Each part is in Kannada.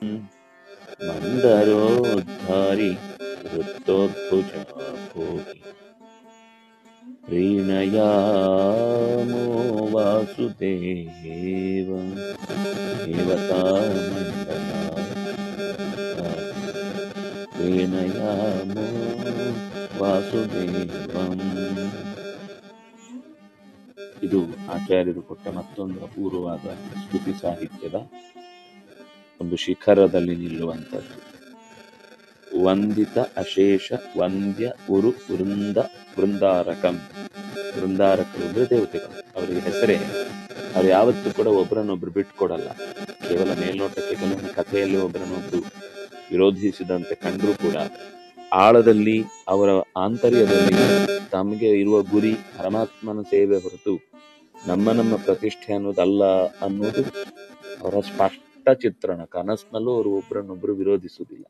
ಮಂದರೋದ್ಧಾರಿ ವೃತ್ತೋದ್ಭುಜ ಭೋಗಿ ಪ್ರೀಣಯಾಮೋ ವಾಸುದೇವ ಪ್ರೀಣಯಾಮೋ ವಾಸುದೇವಂ. ಇದು ಆಚಾರ್ಯರು ಕೊಟ್ಟ ಮತ್ತೊಂದು ಅಪೂರ್ವವಾದ ಸ್ತುತಿ ಸಾಹಿತ್ಯದ ಒಂದು ಶಿಖರದಲ್ಲಿ ನಿಲ್ಲುವಂಥದ್ದು. ವಂದಿತ ಅಶೇಷ ವಂದ್ಯ ಉರು ವೃಂದಾರಕಂ. ವೃಂದಾರಕರು ಅಂದ್ರೆ ದೇವತೆಗಳು, ಅವರಿಗೆ ಹೆಸರೇ. ಅವ್ರು ಯಾವತ್ತೂ ಕೂಡ ಒಬ್ಬರನ್ನೊಬ್ರು ಬಿಟ್ಕೊಡಲ್ಲ. ಕೇವಲ ಮೇಲ್ನೋಟಕ್ಕೆ ಕೆಲವೊಂದು ಕಥೆಯಲ್ಲಿ ಒಬ್ಬರನ್ನೊಬ್ರು ವಿರೋಧಿಸಿದಂತೆ ಕಂಡರೂ ಕೂಡ ಆಳದಲ್ಲಿ ಅವರ ಆಂತರ್ಯದಲ್ಲಿ ತಮಗೆ ಇರುವ ಗುರಿ ಪರಮಾತ್ಮನ ಸೇವೆ ಹೊರತು ನಮ್ಮ ಪ್ರತಿಷ್ಠೆ ಅನ್ನೋದಲ್ಲ ಅನ್ನೋದು ಅವರ ಸ್ಪಷ್ಟ ಚಿತ್ರಣ. ಕನಸಿನಲ್ಲೂ ಅವರು ಒಬ್ಬರನ್ನೊಬ್ರು ವಿರೋಧಿಸುವುದಿಲ್ಲ.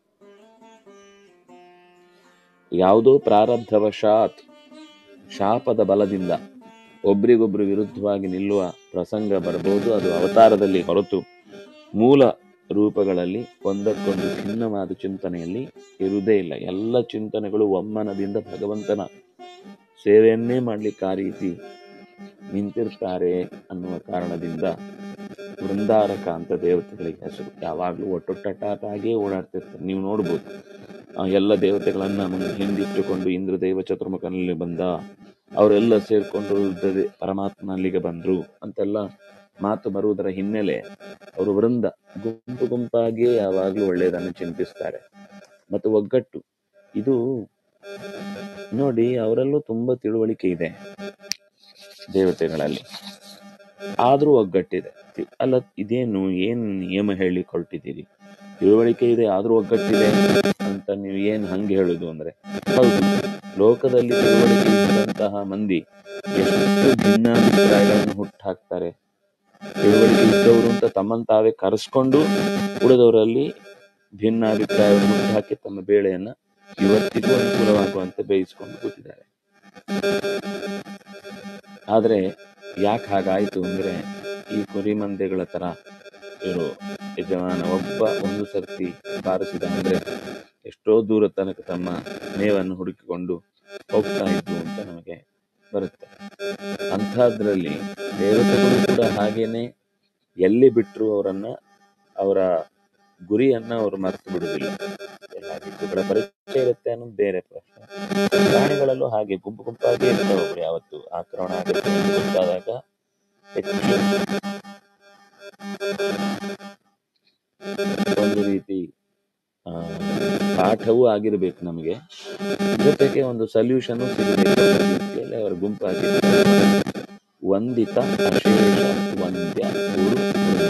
ಯಾವುದೋ ಪ್ರಾರಬ್ಧವಶಾತ್ ಶಾಪದ ಬಲದಿಂದ ಒಬ್ರಿಗೊಬ್ರು ವಿರುದ್ಧವಾಗಿ ನಿಲ್ಲುವ ಪ್ರಸಂಗ ಬರಬಹುದು. ಅದು ಅವತಾರದಲ್ಲಿ ಹೊರತು ಮೂಲ ರೂಪಗಳಲ್ಲಿ ಒಂದಕ್ಕೊಂದು ಭಿನ್ನವಾದ ಚಿಂತನೆಯಲ್ಲಿ ಇರುವುದೇ ಇಲ್ಲ. ಎಲ್ಲ ಚಿಂತನೆಗಳು ಒಮ್ಮನದಿಂದ ಭಗವಂತನ ಸೇವೆಯನ್ನೇ ಮಾಡ್ಲಿಕ್ಕೆ ಆ ರೀತಿ ನಿಂತಿರ್ತಾರೆ ಅನ್ನುವ ಕಾರಣದಿಂದ ವೃಂದಾರಕ ಅಂತ ದೇವತೆಗಳಿಗೆ ಹೆಸರು. ಯಾವಾಗಲೂ ಒಟ್ಟೊಟ್ಟಾಗಿಯೇ ಓಡಾಡ್ತಿರ್ತಾರೆ. ನೀವು ನೋಡ್ಬೋದು, ಎಲ್ಲ ದೇವತೆಗಳನ್ನ ಹಿಂದಿಟ್ಟುಕೊಂಡು ಇಂದ್ರದೇವ ಚತುರ್ಮುಖನಲ್ಲಿ ಬಂದ, ಅವರೆಲ್ಲ ಸೇರ್ಕೊಂಡು ಪರಮಾತ್ಮ ಅಲ್ಲಿಗೆ ಬಂದ್ರು ಅಂತೆಲ್ಲ ಮಾತು ಬರುವುದರ ಹಿನ್ನೆಲೆ ಅವರು ವೃಂದ ಗುಂಪಾಗಿಯೇ ಯಾವಾಗಲೂ ಒಳ್ಳೆಯದನ್ನು ಚಿಂತಿಸ್ತಾರೆ. ಮತ್ತು ಒಗ್ಗಟ್ಟು ಇದು ನೋಡಿ, ಅವರಲ್ಲೂ ತುಂಬಾ ತಿಳುವಳಿಕೆ ಇದೆ ದೇವತೆಗಳಲ್ಲಿ, ಆದ್ರೂ ಒಗ್ಗಟ್ಟಿದೆ. ಅಲ್ಲ, ಇದೇನು ಏನ್ ನಿಯಮ ಹೇಳಿ ಹೊರಟಿದ್ದೀರಿ? ತಿಳುವಳಿಕೆ ಇದೆ ಆದ್ರೂ ಒಗ್ಗಟ್ಟಿದೆ ಅಂತ ನೀವು ಏನ್ ಹಂಗೆ ಹೇಳುದು ಅಂದ್ರೆ, ಹೌದು, ಲೋಕದಲ್ಲಿ ತಿಳುವಳಿಕೆ ಇದ್ದಂತಹ ಮಂದಿ ಎಷ್ಟು ಭಿನ್ನಾಭಿಪ್ರಾಯಗಳನ್ನು ಹುಟ್ಟಾಕ್ತಾರೆ. ತಿಳುವಳಿಕೆ ಇದ್ದವರು ಅಂತ ತಮ್ಮನ್ನು ತಾವೇ ಕರೆಸ್ಕೊಂಡು ಉಳಿದವರಲ್ಲಿ ಭಿನ್ನಾಭಿಪ್ರಾಯವನ್ನು ಹುಟ್ಟುಹಾಕಿ ತಮ್ಮ ಬೇಳೆಯನ್ನ ಇವತ್ತಿಗೂ ಅನುಕೂಲವಾಗುವಂತೆ ಬೇಯಿಸ್ಕೊಂಡು ಕೂತಿದ್ದಾರೆ. ಆದ್ರೆ ಯಾಕೆ ಹಾಗಾಯ್ತು ಅಂದ್ರೆ, ಈ ಕುರಿ ಮಂದೆಗಳ ತರ ಇರೋ ಯಜಮಾನ ಒಬ್ಬ ಒಂದು ಸರ್ತಿ ಬಾರಿಸಿದ ಅಂದ್ರೆ ಎಷ್ಟೋ ದೂರ ತನಕ ತಮ್ಮ ಮೇವನ್ನು ಹುಡುಕಿಕೊಂಡು ಹೋಗ್ತಾ ಇದ್ದು ಅಂತ ನಮಗೆ ಬರುತ್ತೆ. ಅಂಥದ್ರಲ್ಲಿ ದೇವತೆಗಳು ಕೂಡ ಹಾಗೇನೆ ಎಲ್ಲಿ ಬಿಟ್ಟರು ಅವರ ಗುರಿಯನ್ನ ಅವರು ಮರೆತು ಬಿಡುವುದಿಲ್ಲ. ಎಲ್ಲ ದಿಕ್ಕುಗಳ ಪರಿಚಯ ಇರುತ್ತೆ ಅನ್ನೋದು ಬೇರೆ ಪ್ರಶ್ನೆ. ಪ್ರಾಣಿಗಳಲ್ಲೂ ಹಾಗೆ ಗುಂಪಾಗಿ ಇರ್ತಾವೆ. ಒಬ್ರು ಯಾವತ್ತು ಆಕ್ರಮಣ ಆಗುತ್ತೆ ಗೊತ್ತಾದಾಗ ಹೆಚ್ಚು ಒಂದು ರೀತಿ ಪಾಠವೂ ಆಗಿರ್ಬೇಕು ನಮಗೆ, ಜೊತೆಗೆ ಒಂದು ಸೊಲ್ಯೂಷನ್ ಸಿಗಬೇಕು ರೀತಿಯಲ್ಲಿ ಅವರ ಗುಂಪಾಗಿ. ವಂದಿತ ಅಶೇಷ ವಂದ್ಯ ಗುರು.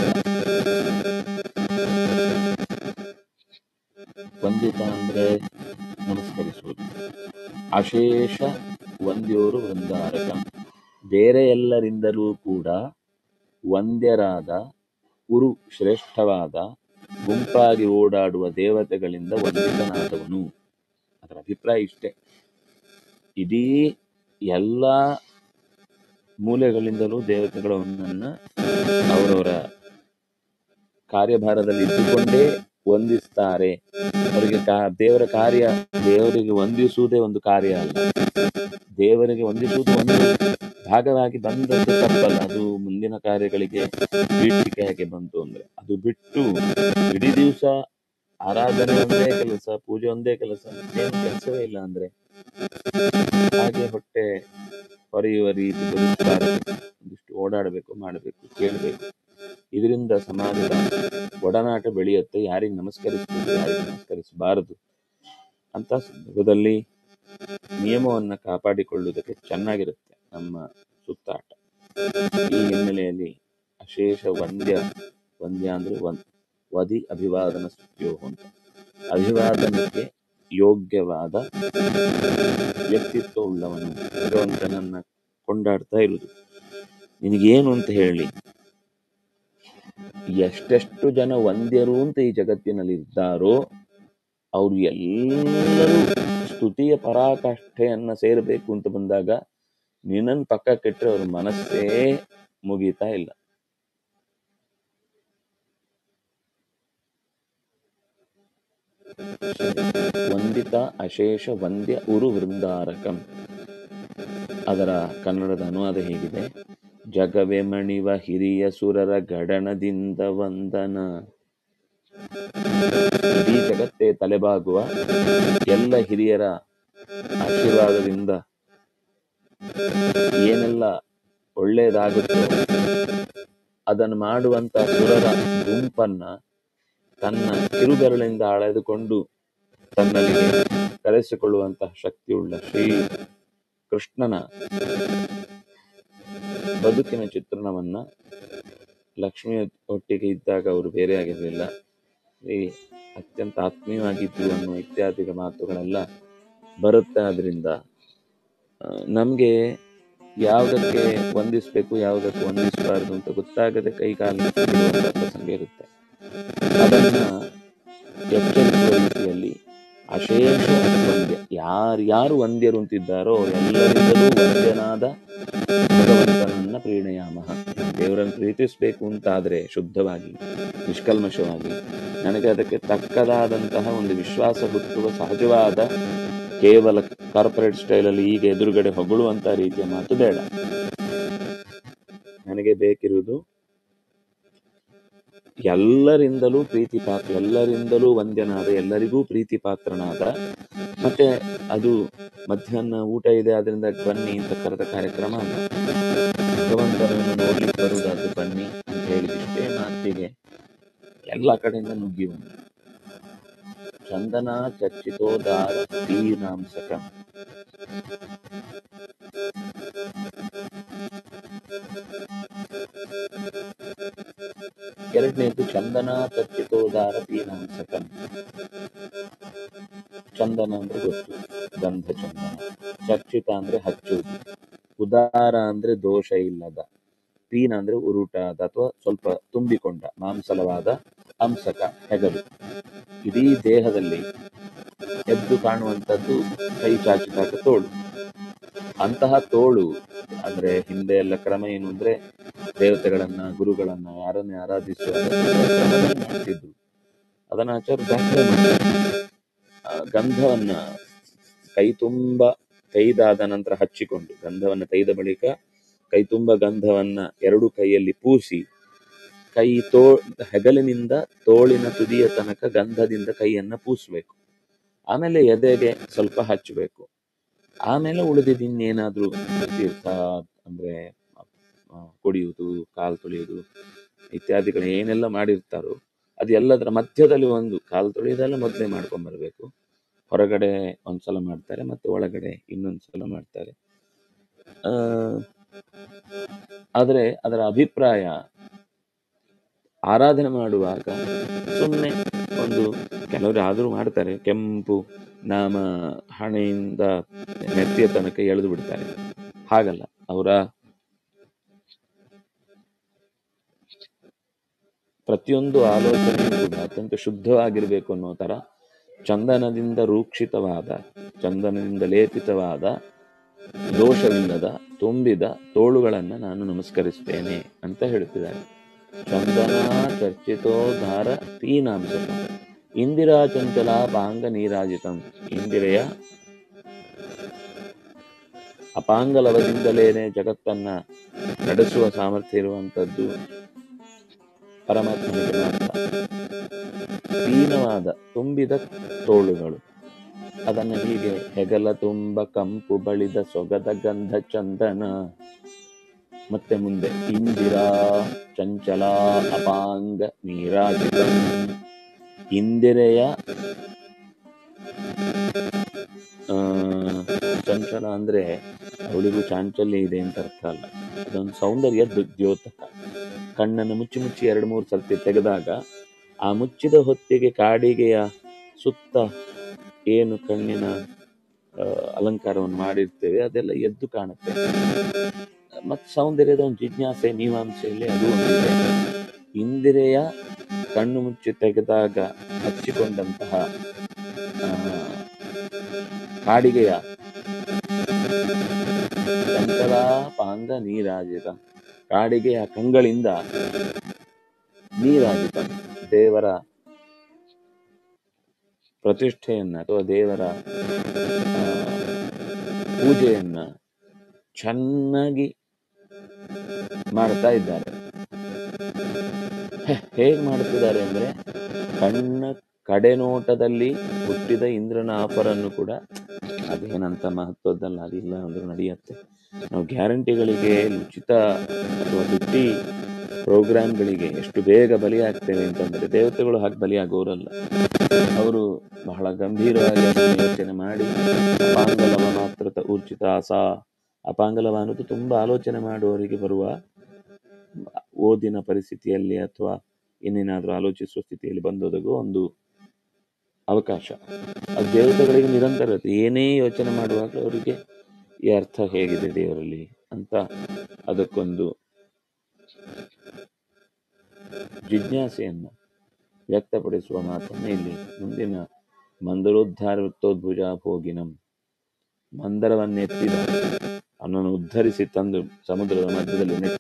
ವಂದಿತ ಅಂದ್ರೆ ನಮಸ್ಕರಿಸುವುದು, ಅಶೇಷ ವಂದ್ಯೋರು ವೃಂದಾರಕ, ಬೇರೆ ಎಲ್ಲರಿಂದಲೂ ಕೂಡ ವಂದ್ಯರಾದ ಗುರು ಶ್ರೇಷ್ಠವಾದ ಗುಂಪಾಗಿ ಓಡಾಡುವ ದೇವತೆಗಳಿಂದ ವಂದಿತನಾದವನು. ಅದರ ಅಭಿಪ್ರಾಯ ಇಷ್ಟೇ. ಇಡೀ ಎಲ್ಲ ಮೂಲೆಗಳಿಂದಲೂ ದೇವತೆಗಳು ಅವನನ್ನ ಅವರವರ ಕಾರ್ಯಭಾರದಲ್ಲಿ ಇದ್ದುಕೊಂಡೇ ವಂದಿಸ್ತಾರೆ. ಅವರಿಗೆ ದೇವರ ಕಾರ್ಯ, ದೇವರಿಗೆ ವಂದಿಸುವುದೇ ಒಂದು ಕಾರ್ಯ ಅಲ್ಲ, ದೇವರಿಗೆ ವಂದಿಸುವುದು ಒಂದು ಭಾಗವಾಗಿ ಬಂದದ್ದು ತಪ್ಪಲ್ಲ. ಅದು ಮುಂದಿನ ಕಾರ್ಯಗಳಿಗೆ ಪೀಠಿಕೆ ಹೇಗೆ ಬಂತು ಅಂದ್ರೆ, ಅದು ಬಿಟ್ಟು ಇಡೀ ದಿವಸ ಆರಾಧನೆ ಒಂದೇ ಕೆಲಸ, ಪೂಜೆ ಒಂದೇ ಕೆಲಸ, ಏನು ಕೆಲಸವೇ ಇಲ್ಲ ಅಂದ್ರೆ ಹಾಗೆ ಹೊಟ್ಟೆ ಹೊರೆಯುವ ರೀತಿ ಒಂದಿಷ್ಟು ಓಡಾಡಬೇಕು, ಮಾಡಬೇಕು, ಕೇಳಬೇಕು. ಇದರಿಂದ ಸಮಾಜದ ಒಡನಾಟ ಬೆಳೆಯುತ್ತೆ. ಯಾರಿಗೆ ನಮಸ್ಕರಿಸಬೇಕು, ಯಾರಿಗೆ ನಮಸ್ಕರಿಸಬಾರದು ಅಂತ ಸಂದರ್ಭದಲ್ಲಿ ನಿಯಮವನ್ನ ಕಾಪಾಡಿಕೊಳ್ಳುವುದಕ್ಕೆ ಚೆನ್ನಾಗಿರುತ್ತೆ ನಮ್ಮ ಸುತ್ತಾಟ. ಈ ಹಿನ್ನೆಲೆಯಲ್ಲಿ ಅಶೇಷ ವಂದ್ಯ ಅಂದ್ರೆ ವದಿ ಅಭಿವಾದನ ಸ್ತುತ್ಯೋ ಅಂತ, ಅಭಿವಾದನಕ್ಕೆ ಯೋಗ್ಯವಾದ ವ್ಯಕ್ತಿತ್ವ ಉಳ್ಳವನು ಭಗವಂತನನ್ನ ಕೊಂಡಾಡ್ತಾ ಇರುವುದು. ನಿನಗೇನು ಅಂತ ಹೇಳಿ, ಎಷ್ಟೆಷ್ಟು ಜನ ವಂದ್ಯರು ಅಂತ ಈ ಜಗತ್ತಿನಲ್ಲಿ ಇದ್ದಾರೋ ಅವರು ಎಲ್ಲರೂ ಸ್ತುತಿಯ ಪರಾಕಾಷ್ಠೆಯನ್ನ ಸೇರಬೇಕು ಅಂತ ಬಂದಾಗ ನಿನ್ನನ್ನು ಪಕ್ಕ ಕೆಟ್ಟರೆ ಅವ್ರ ಮನಸ್ಸೇ ಮುಗೀತಾ ಇಲ್ಲ. ವಂದಿತ ಅಶೇಷ ವಂದ್ಯ ಉರು ವೃಂದಾರಕಂ. ಅದರ ಕನ್ನಡದ ಅನುವಾದ ಹೇಗಿದೆ: ಜಗವೆ ಮಣಿವ ಹಿರಿಯ ಸುರರ ಗಡಣದಿಂದ ವಂದನ. ಇಡೀ ಜಗತ್ತೇ ತಲೆಬಾಗುವ ಎಲ್ಲ ಹಿರಿಯರ ಆಶೀರ್ವಾದದಿಂದ ಏನೆಲ್ಲ ಒಳ್ಳೆಯದಾಗುತ್ತೋ ಅದನ್ನು ಮಾಡುವಂತ ಸುರರ ಗುಂಪನ್ನ ತನ್ನ ಕಿರುಬೆರಳಿಂದ ಅಳೆದುಕೊಂಡು ತನ್ನಲ್ಲಿಗೆ ಕರೆಸಿಕೊಳ್ಳುವಂತಹ ಶಕ್ತಿಯುಳ್ಳ ಶ್ರೀ ಕೃಷ್ಣನ ಬದುಕಿನ ಚಿತ್ರಣವನ್ನ, ಲಕ್ಷ್ಮಿಯ ಒಟ್ಟಿಗೆ ಇದ್ದಾಗ ಅವರು ಬೇರೆ ಆಗಿರಲಿಲ್ಲ, ಅತ್ಯಂತ ಆತ್ಮೀಯವಾಗಿದ್ರು ಅನ್ನೋ ಇತ್ಯಾದಿ ಮಾತುಗಳೆಲ್ಲ ಬರುತ್ತೆ. ಆದ್ರಿಂದ ನಮ್ಗೆ ಯಾವುದಕ್ಕೆ ವಂದಿಸ್ಬೇಕು, ಯಾವುದಕ್ಕೆ ವಂದಿಸಬಾರ್ದು ಅಂತ ಗೊತ್ತಾಗದೆ ಕೈಕಾಲು ಪ್ರಸಂಗ ಇರುತ್ತೆ. ಅದನ್ನ ಎಚ್ಚರಿಸುವ ರೀತಿಯಲ್ಲಿ ಅಶೇಷ ವಂದ್ಯ, ಯಾರ್ಯಾರು ವಂದ್ಯರು ಅಂತಿದ್ದಾರೋ ಎಲ್ಲರಿಂದಲೂ ವಂದ್ಯನಾದ ಭಗವಂತನನ್ನ ಪ್ರೀಣಯಾಮಃ. ದೇವರನ್ನು ಪ್ರೀತಿಸ್ಬೇಕು ಅಂತಾದ್ರೆ ಶುದ್ಧವಾಗಿ, ನಿಷ್ಕಲ್ಮಶವಾಗಿ, ನನಗೆ ಅದಕ್ಕೆ ತಕ್ಕದಾದಂತಹ ಒಂದು ವಿಶ್ವಾಸ ಹುಟ್ಟುವ ಸಹಜವಾದ, ಕೇವಲ ಕಾರ್ಪೊರೇಟ್ ಸ್ಟೈಲಲ್ಲಿ ಈಗ ಎದುರುಗಡೆ ಹೊಗಳುವಂತ ರೀತಿಯ ಮಾತು ಬೇಡ. ನನಗೆ ಬೇಕಿರುವುದು ಎಲ್ಲರಿಂದಲೂ ಪ್ರೀತಿ ಪಾತ್ರ, ಎಲ್ಲರಿಂದಲೂ ವಂದ್ಯನಾದ, ಎಲ್ಲರಿಗೂ ಪ್ರೀತಿ ಪಾತ್ರನಾದ, ಮತ್ತೆ ಅದು ಮಧ್ಯಾಹ್ನ ಊಟ ಇದೆ ಅದರಿಂದ ಬನ್ನಿ ಅಂತ ಕರೆದ ಕಾರ್ಯಕ್ರಮ ಅಲ್ಲ. ಭಗವಂತನನ್ನು ನೋಡ್ಲಿಕ್ಕೆ ಬರುವುದಾದ್ರು ಬನ್ನಿ ಅಂತ ಹೇಳಿದಿಷ್ಟೇ ಮಾತಿಗೆ ಎಲ್ಲ ಕಡೆಯಿಂದ ನುಗ್ಗಿ ಬಂದ. ಚಂದನ ಚರ್ಚಿತೋದಾರ ತೀನಾಂಸಕ. ಎರಡನೇದು ಚಂದನ ಚರ್ಚಿತೋದಾರ ತೀನಾಂಸಕ. ಚಂದನ ಅಂದ್ರೆ ಗೊತ್ತು, ಗಂಧ ಚಂದನ. ಚರ್ಚಿತ ಅಂದ್ರೆ ಹಚ್ಚುವುದು. ಉದಾರ ಅಂದ್ರೆ ದೋಷ ಇಲ್ಲದ. ಪೀನ ಅಂದ್ರೆ ಉರುಟಾದ ಅಥವಾ ಸ್ವಲ್ಪ ತುಂಬಿಕೊಂಡ ಮಾಂಸಲವಾದ. ಅಂಸಕ ಹೆಗಲು. ಇಡೀ ದೇಹದಲ್ಲಿ ಎದ್ದು ಕಾಣುವಂಥದ್ದು ಕೈ ಚಾಚಿದಾಗ ತೋಳು. ಅಂತಹ ತೋಳು ಅಂದ್ರೆ ಹಿಂದೆ ಎಲ್ಲ ಕ್ರಮ ಏನು ಅಂದ್ರೆ ದೇವತೆಗಳನ್ನ, ಗುರುಗಳನ್ನ, ಯಾರನ್ನೇ ಆರಾಧಿಸುವ ಮಾಡ್ತಿದ್ರು. ಅದನ್ನ ಆಚಾರ್ಯ ದಾಖಲೆ ಮಾಡ್ತಾರೆ. ಗಂಧವನ್ನ ಕೈ ತುಂಬ ತೈದಾದ ನಂತರ ಹಚ್ಚಿಕೊಂಡು, ಗಂಧವನ್ನ ತೈದ ಬಳಿಕ ಕೈ ತುಂಬ ಗಂಧವನ್ನ ಎರಡು ಕೈಯಲ್ಲಿ ಪೂಸಿ, ಹೆಗಲಿನಿಂದ ತೋಳಿನ ತುದಿಯ ತನಕ ಗಂಧದಿಂದ ಕೈಯನ್ನ ಪೂಸಬೇಕು. ಆಮೇಲೆ ಎದೆಗೆ ಸ್ವಲ್ಪ ಹಚ್ಚಬೇಕು. ಆಮೇಲೆ ಉಳಿದಿದ್ದೇನಾದ್ರೂ ತೀರ್ಥ ಅಂದ್ರೆ ಕುಡಿಯುವುದು, ಕಾಲು ತೊಳೆಯುವುದು ಇತ್ಯಾದಿಗಳು ಏನೆಲ್ಲ ಮಾಡಿರ್ತಾರೋ ಅದು ಎಲ್ಲದರ ಮಧ್ಯದಲ್ಲಿ ಒಂದು ಕಾಲು ತೊಳೆಯೋದೆಲ್ಲ ಮೊದಲೇ ಮಾಡ್ಕೊಂಡ್ಬರ್ಬೇಕು. ಹೊರಗಡೆ ಒಂದ್ಸಲ ಮಾಡ್ತಾರೆ, ಮತ್ತೆ ಒಳಗಡೆ ಇನ್ನೊಂದ್ಸಲ ಮಾಡ್ತಾರೆ. ಆದ್ರೆ ಅದರ ಅಭಿಪ್ರಾಯ ಆರಾಧನೆ ಮಾಡುವಾಗ ಸುಮ್ಮನೆ ಒಂದು ಕೆಲವರು ಆದರೂ ಮಾಡ್ತಾರೆ, ಕೆಂಪು ನಾಮ ಹಣೆಯಿಂದ ನೆತ್ತಿಯ ತನಕ ಎಳೆದು ಬಿಡ್ತಾರೆ. ಹಾಗಲ್ಲ, ಅವರ ಪ್ರತಿಯೊಂದು ಆಲೋಚನೆಯೂ ಕೂಡ ಅತ್ಯಂತ ಶುದ್ಧವಾಗಿರ್ಬೇಕು ಅನ್ನೋ ತರ ಚಂದನದಿಂದ ರೂಕ್ಷಿತವಾದ, ಚಂದನದಿಂದ ಲೇಪಿತವಾದ, ದೋಷವಿಲ್ಲದ ತುಂಬಿದ ತೋಳುಗಳನ್ನ ನಾನು ನಮಸ್ಕರಿಸ್ತೇನೆ ಅಂತ ಹೇಳ್ತಿದ್ದಾರೆ. ಚಂದನ ಚರ್ಚಿತೋದಾರ ತೀನಾಂಸಕ. ಇಂದಿರಾ ಚಂಚಲ ಪಾಂಗ ನೀರಾಜಿತಂ. ಇಂದಿರೆಯ ಅಪಾಂಗಲವದಿಂದಲೇನೆ ಜಗತ್ತನ್ನ ನಡೆಸುವ ಸಾಮರ್ಥ್ಯ ಇರುವಂತದ್ದು ಪರಮಾತ್ಮನಿಗೆ ಮಾತ್ರ. ತೀನವಾದ ತುಂಬಿದ ತೋಳುಗಳು, ಅದನ್ನ ಹೀಗೆ ಹೆಗಲ ತುಂಬ ಕಂಪು ಬಳಿದ ಸೊಗದ ಗಂಧ ಚಂದನ. ಮತ್ತೆ ಮುಂದೆ ಇಂದಿರಾ ಚಂಚಲ ಅಪಾಂಗ ನೀರಾಜಿತ. ಇಂದಿರೆಯ ಚಂಚಲ ಅಂದ್ರೆ ಅವಳಿಗೂ ಚಾಂಚಲ್ಯ ಇದೆ ಅಂತ ಅರ್ಥ ಅಲ್ಲ, ಅದೊಂದು ಸೌಂದರ್ಯ ದ್ಯೋತಕ. ಕಣ್ಣನ್ನು ಮುಚ್ಚಿ ಮುಚ್ಚಿ 2-3 ಸರ್ತಿ ತೆಗೆದಾಗ ಆ ಮುಚ್ಚಿದ ಹೊತ್ತಿಗೆ ಕಾಡಿಗೆಯ ಸುತ್ತ ಏನು ಕಣ್ಣಿನ ಅಲಂಕಾರವನ್ನು ಮಾಡಿರ್ತೇವೆ ಅದೆಲ್ಲ ಎದ್ದು ಕಾಣುತ್ತೆ. ಮತ್ತೆ ಸೌಂದರ್ಯದ ಒಂದು ಜಿಜ್ಞಾಸೆ, ಮೀಮಾಂಸೆಯಲ್ಲಿ ಅದು ಒಂದಿದೆ. ಇಂದಿರೆಯ ಕಣ್ಣು ಮುಚ್ಚಿ ತೆಗೆದಾಗ ಹಚ್ಚಿಕೊಂಡಂತಹ ಕಾಡಿಗೆಯ ಚಂಚಲಾಪಾಂಗ ನೀರಾಜಿತ, ಕಾಡಿಗೆಯ ಕಂಗಳಿಂದ ನೀರಾಜಿತ, ದೇವರ ಪ್ರತಿಷ್ಠೆಯನ್ನು ಅಥವಾ ದೇವರ ಪೂಜೆಯನ್ನು ಚೆನ್ನಾಗಿ ಮಾಡ್ತಾ ಇದ್ದಾರೆ. ಹೇಗೆ ಮಾಡ್ತಿದ್ದಾರೆ ಅಂದರೆ, ಕಣ್ಣ ಕಡೆನೋಟದಲ್ಲಿ ಹುಟ್ಟಿದ ಇಂದ್ರನ ಆಫರನ್ನು ಕೂಡ, ಅದೇನಂತ ಮಹತ್ವದ್ದಲ್ಲ, ಅದಿಲ್ಲ ಅಂದ್ರೂ ನಡೆಯುತ್ತೆ. ನಾವು ಗ್ಯಾರಂಟಿಗಳಿಗೆ, ಉಚಿತ ಅಥವಾ ದುಡ್ಡಿ ಪ್ರೋಗ್ರಾಮ್ಗಳಿಗೆ ಎಷ್ಟು ಬೇಗ ಬಲಿಯಾಗ್ತೇವೆ ಅಂತಂದರೆ, ದೇವತೆಗಳು ಹಾಗೆ ಬಲಿಯಾಗೋರಲ್ಲ. ಅವರು ಬಹಳ ಗಂಭೀರವಾಗಿ ಯೋಚನೆ ಮಾಡಿ, ಅಪಾಂಗಲವ ಮಾತ್ರ ಊರ್ಜಿತ ಅಪಾಂಗಲವ ಅನ್ನೋದು ತುಂಬ ಆಲೋಚನೆ ಮಾಡುವವರಿಗೆ ಬರುವ ಓದಿನ ಪರಿಸ್ಥಿತಿಯಲ್ಲಿ ಅಥವಾ ಇನ್ನೇನಾದರೂ ಆಲೋಚಿಸುವ ಸ್ಥಿತಿಯಲ್ಲಿ ಬಂದೊದಗು ಒಂದು ಅವಕಾಶ. ಅದು ದೇವತೆಗಳಿಗೆ ನಿರಂತರತೆ. ಏನೇ ಯೋಚನೆ ಮಾಡುವಾಗಲೂ ಅವರಿಗೆ ಈ ಅರ್ಥ ಹೇಗಿದೆ ದೇವರಲ್ಲಿ ಅಂತ ಅದಕ್ಕೊಂದು ಜಿಜ್ಞಾಸೆಯನ್ನು ವ್ಯಕ್ತಪಡಿಸುವ ಮಾತನ್ನು ಇಲ್ಲಿ ಮುಂದಿನ ಮಂದರೋದ್ಧಾರವೃತ್ತೋದ್ಭುಜ ಭೋಗಿನಂ, ಮಂದರವನ್ನೆತ್ತಿದ ಅವನನ್ನು ಉದ್ಧರಿಸಿ ತಂದು ಸಮುದ್ರದ ಮಧ್ಯದಲ್ಲಿ ನೆಟ್ಟ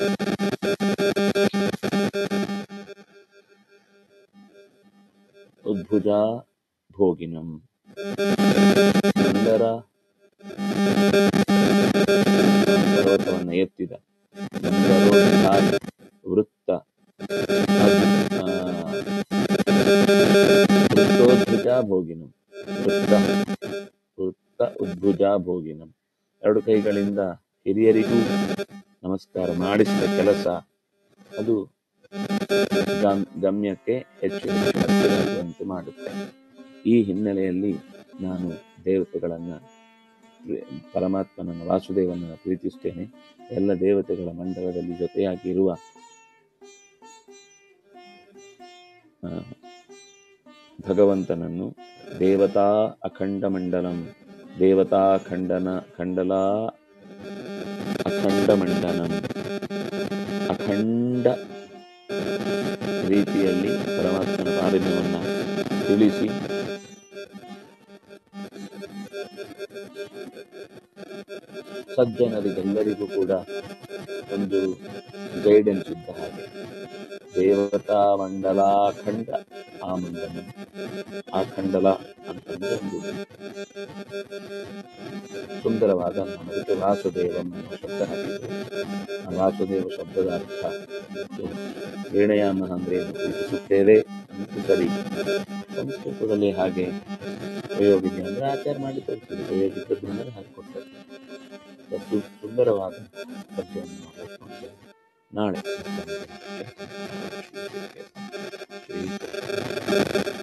ಉದ್ಭುಜ ಭೋಗಿನಂ, ಮಂದರ ಪರ್ವತವನ್ನು ಎತ್ತಿದ ಮಂದರೋದ್ಧಾರಿ ವೃತ್ತ ವೃತ್ತೋದ್ಭುಜ ಭೋಗಿನಂ, ವೃತ್ತ ಉದ್ಭುಜ ಭೋಗಿನಂ. ಎರಡು ಕೈಗಳಿಂದ ಹಿರಿಯರಿಗೂ ನಮಸ್ಕಾರ ಮಾಡಿಸಿದ ಕೆಲಸ ಅದು ಗಮ್ಯಕ್ಕೆ ಹೆಚ್ಚು ಹತ್ತಿರವಾಗುವಂತೆ ಮಾಡುತ್ತೆ. ಈ ಹಿನ್ನೆಲೆಯಲ್ಲಿ ನಾನು ದೇವತೆಗಳನ್ನು, ಪರಮಾತ್ಮನನ್ನು, ವಾಸುದೇವನನ್ನು ಪ್ರೀತಿಸ್ತೇನೆ. ಎಲ್ಲ ದೇವತೆಗಳ ಮಂಡಲದಲ್ಲಿ ಜೊತೆಯಾಗಿರುವ ಭಗವಂತನನ್ನು, ದೇವತಾ ಅಖಂಡ ಮಂಡಲಂ, ದೇವತಾ ಖಂಡಲ ಅಖಂಡ ಮಂಡಲಂ, ಅಖಂಡ ರೀತಿಯಲ್ಲಿ ಪರಮಾತ್ಮನ ಪಾರಮ್ಯವನ್ನು ತಿಳಿಸಿ ಸಜ್ಜನರಿಗೆಲ್ಲರಿಗೂ ಕೂಡ ಒಂದು ಗೈಡೆನ್ಸ್ ಇದ್ದ ಹಾಗೆ, ದೇವತಾ ಮಂಡಲಾಖಂಡ ಆ ಮಂಡಲ, ಆ ಖಂಡಲ ಅಂತಂದ್ರೆ ಒಂದು ಸುಂದರವಾದ ನಾಮ. ಅದಕ್ಕೆ ವಾಸುದೇವಂ ಶಬ್ದ ಹಾಕಿದ್ರು. ಆ ವಾಸುದೇವ ಶಬ್ದದ ಅರ್ಥ ಪ್ರೇಣಯಾಮ ಅಂದ್ರೆ ಪ್ರೀತಿಸುತ್ತೇವೆ ಅಂತ ಸರಿ. ಸಂಸ್ಕೃತದಲ್ಲಿ ಹಾಗೆ ಪ್ರಯೋಗಿದೆ ಅಂದ್ರೆ ಆಚಾರ ಮಾಡಿ ತೋರಿಸಿದ್ರು, ಪ್ರಯೋಗಿದ್ದದ್ದು ಅಂದರೆ ಹಾಗೆ ಕೊಡ್ತಾರೆ. ಸುಂದರವಾದ ಪದ್ಯವನ್ನು ನಾಳೆ